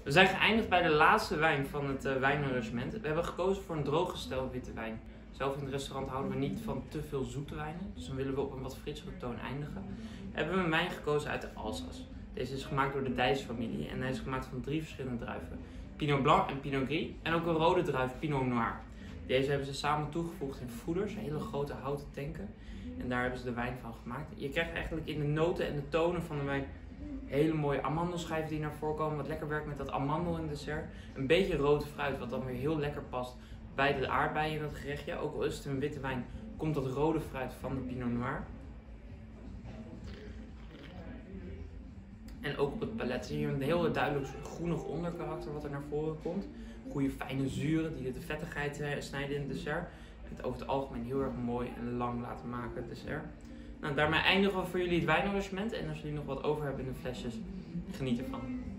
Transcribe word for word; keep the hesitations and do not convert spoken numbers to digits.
We zijn geëindigd bij de laatste wijn van het uh, wijnarrangement. We hebben gekozen voor een drooggestel witte wijn. Zelf in het restaurant houden we niet van te veel zoete wijnen, dus dan willen we op een wat frissere toon eindigen. We hebben een wijn gekozen uit de Alsace. Deze is gemaakt door de Dijs-familie en hij is gemaakt van drie verschillende druiven. Pinot Blanc en Pinot Gris en ook een rode druif, Pinot Noir. Deze hebben ze samen toegevoegd in voeders, hele grote houten tanken. En daar hebben ze de wijn van gemaakt. Je krijgt eigenlijk in de noten en de tonen van de wijn hele mooie amandelschijven die naar voren komen. Wat lekker werkt met dat amandel in het dessert. Een beetje rood fruit wat dan weer heel lekker past bij de aardbeien in dat gerechtje. Ook al is het een witte wijn, komt dat rode fruit van de Pinot Noir. En ook op het palet zie je een heel duidelijk groenig onderkarakter wat er naar voren komt. Goede fijne zuren die de vettigheid snijden in het dessert. Het over het algemeen heel erg mooi en lang laten maken, het dessert. Nou, daarmee eindigen we voor jullie het wijnarrangement. En als jullie nog wat over hebben in de flesjes, geniet ervan.